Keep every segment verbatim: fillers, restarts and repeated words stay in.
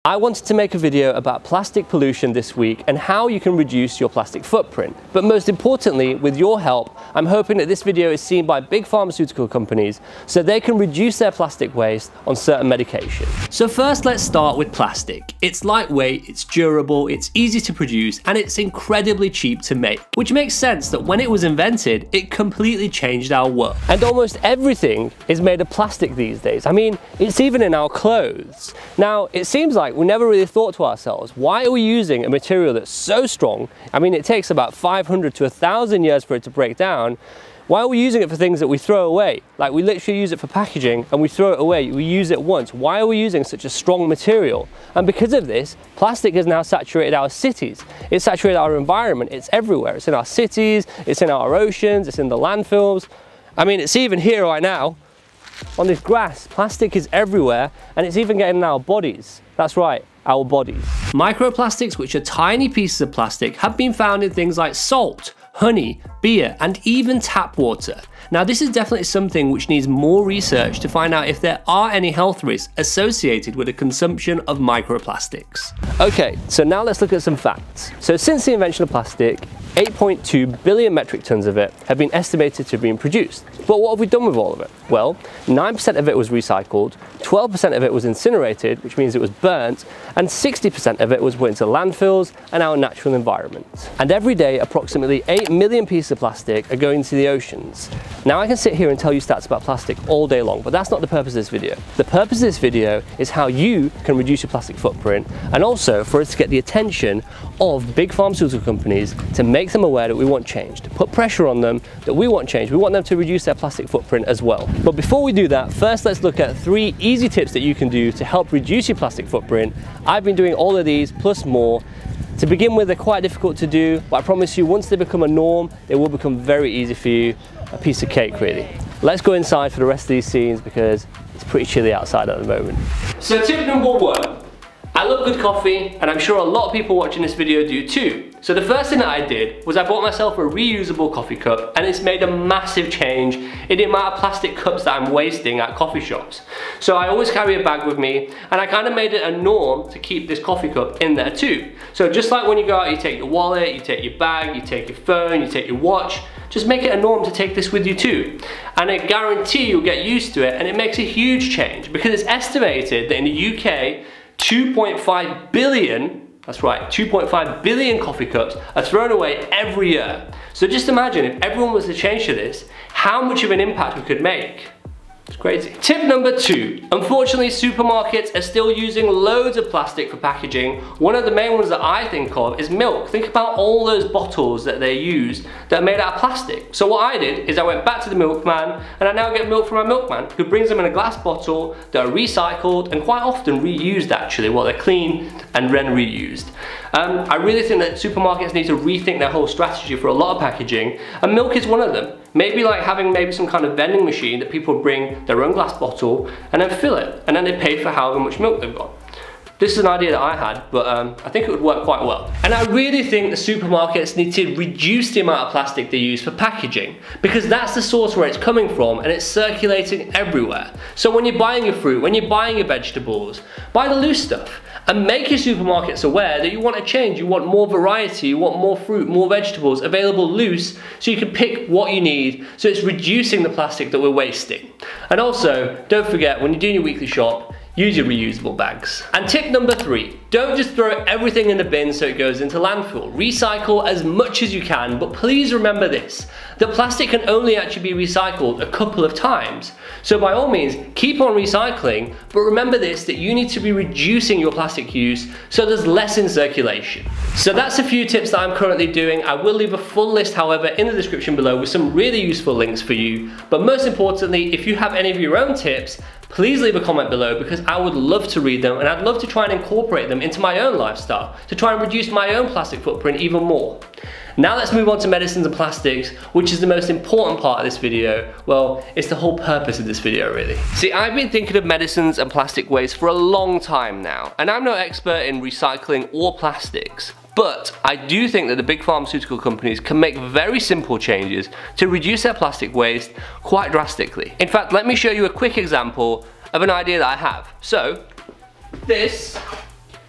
I wanted to make a video about plastic pollution this week and how you can reduce your plastic footprint. But most importantly, with your help, I'm hoping that this video is seen by big pharmaceutical companies so they can reduce their plastic waste on certain medications. So first, let's start with plastic. It's lightweight, it's durable, it's easy to produce, and it's incredibly cheap to make, which makes sense that when it was invented, it completely changed our world. And almost everything is made of plastic these days. I mean, it's even in our clothes. Now, it seems like we never really thought to ourselves, why are we using a material that's so strong? I mean, it takes about five hundred to one thousand years for it to break down. Why are we using it for things that we throw away? Like, we literally use it for packaging and we throw it away. We use it once. Why are we using such a strong material? And because of this, plastic has now saturated our cities. It's saturated our environment. It's everywhere. It's in our cities, it's in our oceans, it's in the landfills. I mean, it's even here right now on this grass. Plastic is everywhere, and it's even getting in our bodies. That's right, our bodies. Microplastics, which are tiny pieces of plastic, have been found in things like salt, honey, beer, and even tap water. Now, this is definitely something which needs more research to find out if there are any health risks associated with the consumption of microplastics. Okay, so now let's look at some facts. So since the invention of plastic, eight point two billion metric tons of it have been estimated to have been produced. But what have we done with all of it? Well, nine percent of it was recycled, twelve percent of it was incinerated, which means it was burnt, and sixty percent of it was put into landfills and our natural environment. And every day, approximately eight million pieces of plastic are going to the oceans. Now, I can sit here and tell you stats about plastic all day long, but that's not the purpose of this video. The purpose of this video is how you can reduce your plastic footprint, and also for us to get the attention of big pharmaceutical companies to make them aware that we want change, to put pressure on them that we want change. We want them to reduce their plastic footprint as well. But before we do that, first let's look at three easy tips that you can do to help reduce your plastic footprint. I've been doing all of these plus more. To begin with, they're quite difficult to do, but I promise you, once they become a norm, they will become very easy for you. A piece of cake, really. Let's go inside for the rest of these scenes because it's pretty chilly outside at the moment. So tip number one, I love good coffee, and I'm sure a lot of people watching this video do too. So the first thing that I did was I bought myself a reusable coffee cup, and it's made a massive change in the amount of plastic cups that I'm wasting at coffee shops. So I always carry a bag with me, and I kind of made it a norm to keep this coffee cup in there too. So just like when you go out, you take your wallet, you take your bag, you take your phone, you take your watch, just make it a norm to take this with you too. And I guarantee you'll get used to it, and it makes a huge change because it's estimated that in the U K, two point five billion, that's right, two point five billion coffee cups are thrown away every year. So just imagine if everyone was to change to this, how much of an impact we could make. It's crazy. Tip number two, unfortunately supermarkets are still using loads of plastic for packaging. One of the main ones that I think of is milk. Think about all those bottles that they use that are made out of plastic. So what I did is I went back to the milkman, and I now get milk from my milkman who brings them in a glass bottle that are recycled and quite often reused actually, while they're clean and then reused. Um, I really think that supermarkets need to rethink their whole strategy for a lot of packaging, and milk is one of them. Maybe like having maybe some kind of vending machine that people bring their own glass bottle and then fill it, and then they pay for however much milk they've got. This is an idea that I had, but um, I think it would work quite well. And I really think the supermarkets need to reduce the amount of plastic they use for packaging, because that's the source where it's coming from and it's circulating everywhere. So when you're buying your fruit, when you're buying your vegetables, buy the loose stuff. And make your supermarkets aware that you want a change, you want more variety, you want more fruit, more vegetables available loose so you can pick what you need, so it's reducing the plastic that we're wasting. And also, don't forget, when you're doing your weekly shop, use your reusable bags. And tip number three, don't just throw everything in the bin so it goes into landfill. Recycle as much as you can, but please remember this, that plastic can only actually be recycled a couple of times. So by all means, keep on recycling, but remember this, that you need to be reducing your plastic use so there's less in circulation. So that's a few tips that I'm currently doing. I will leave a full list, however, in the description below with some really useful links for you. But most importantly, if you have any of your own tips, please leave a comment below because I would love to read them, and I'd love to try and incorporate them into my own lifestyle to try and reduce my own plastic footprint even more. Now let's move on to medicines and plastics, which is the most important part of this video. Well, it's the whole purpose of this video, really. See, I've been thinking of medicines and plastic waste for a long time now, and I'm no expert in recycling or plastics. But I do think that the big pharmaceutical companies can make very simple changes to reduce their plastic waste quite drastically. In fact, let me show you a quick example of an idea that I have. So, this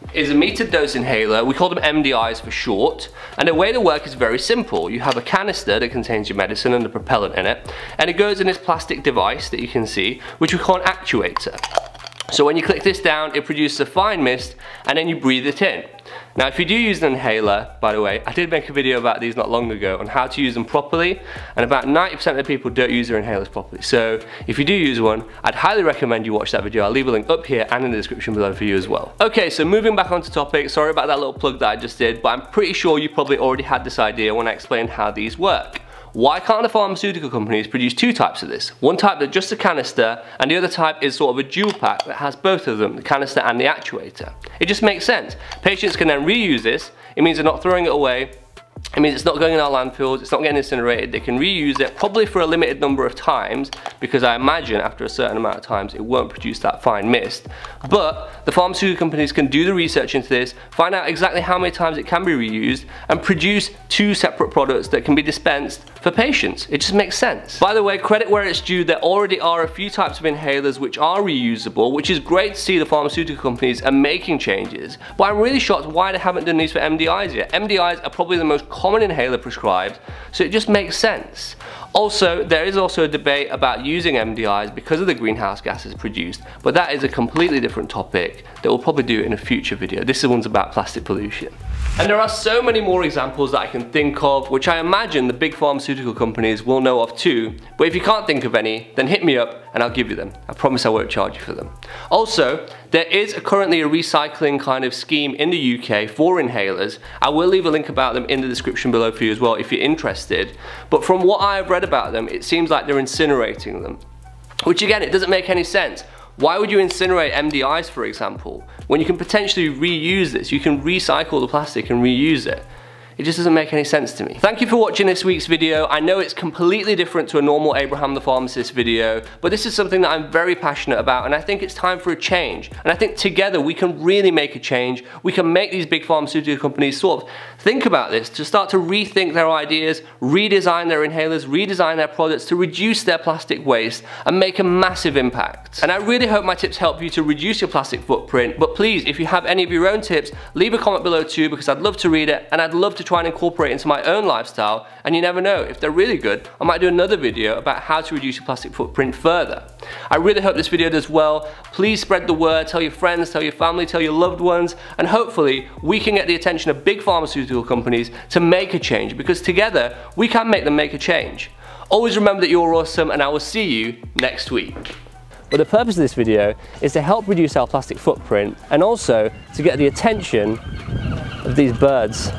is a metered dose inhaler. We call them M D Is for short, and the way they work is very simple. You have a canister that contains your medicine and the propellant in it, and it goes in this plastic device that you can see, which we call an actuator. So when you click this down, it produces a fine mist, and then you breathe it in. Now if you do use an inhaler, by the way, I did make a video about these not long ago on how to use them properly, and about ninety percent of the people don't use their inhalers properly. So if you do use one, I'd highly recommend you watch that video. I'll leave a link up here and in the description below for you as well. Okay, so moving back onto topic, sorry about that little plug that I just did, but I'm pretty sure you probably already had this idea when I explained how these work. Why can't the pharmaceutical companies produce two types of this? One type that's just a canister, and the other type is sort of a dual pack that has both of them, the canister and the actuator. It just makes sense. Patients can then reuse this. It means they're not throwing it away. It means it's not going in our landfills, it's not getting incinerated. They can reuse it probably for a limited number of times, because I imagine after a certain amount of times it won't produce that fine mist. But the pharmaceutical companies can do the research into this, find out exactly how many times it can be reused, and produce two separate products that can be dispensed for patients. It just makes sense. By the way, credit where it's due, there already are a few types of inhalers which are reusable, which is great to see the pharmaceutical companies are making changes. But I'm really shocked why they haven't done these for M D Is yet. M D Is are probably the most common inhaler prescribed, so it just makes sense. Also, there is also a debate about using M D Is because of the greenhouse gases produced, but that is a completely different topic that we'll probably do in a future video. This one's about plastic pollution. And there are so many more examples that I can think of, which I imagine the big pharmaceutical companies will know of too, but if you can't think of any, then hit me up and I'll give you them. I promise I won't charge you for them. Also, there is a, currently a recycling kind of scheme in the U K for inhalers. I will leave a link about them in the description below for you as well if you're interested. But from what I've read about them, it seems like they're incinerating them. Which again, it doesn't make any sense. Why would you incinerate M D Is, for example, when you can potentially reuse this? You can recycle the plastic and reuse it. It just doesn't make any sense to me. Thank you for watching this week's video. I know it's completely different to a normal Abraham the Pharmacist video, but this is something that I'm very passionate about, and I think it's time for a change. And I think together we can really make a change. We can make these big pharmaceutical companies sort of think about this, to start to rethink their ideas, redesign their inhalers, redesign their products to reduce their plastic waste and make a massive impact. And I really hope my tips help you to reduce your plastic footprint, but please, if you have any of your own tips, leave a comment below too, because I'd love to read it, and I'd love to try and incorporate into my own lifestyle. And you never know, if they're really good, I might do another video about how to reduce your plastic footprint further. I really hope this video does well. Please spread the word, tell your friends, tell your family, tell your loved ones, and hopefully we can get the attention of big pharmaceutical companies to make a change, because together we can make them make a change. Always remember that you're awesome, and I will see you next week. But the purpose of this video is to help reduce our plastic footprint, and also to get the attention of these birds.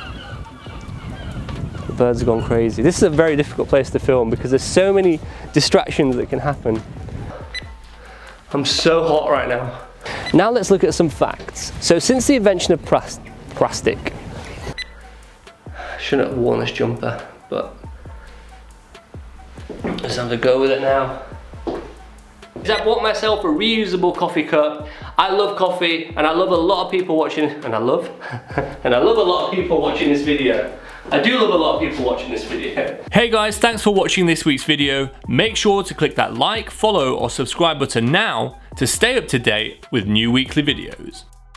The birds have gone crazy. This is a very difficult place to film because there's so many distractions that can happen. I'm so hot right now. Now let's look at some facts. So since the invention of plastic, I shouldn't have worn this jumper, but I just have to go with it now. I bought myself a reusable coffee cup. I love coffee, and I love a lot of people watching, and I love, and I love a lot of people watching this video. I do love a lot of people watching this video. Hey guys, thanks for watching this week's video. Make sure to click that like, follow, or subscribe button now to stay up to date with new weekly videos.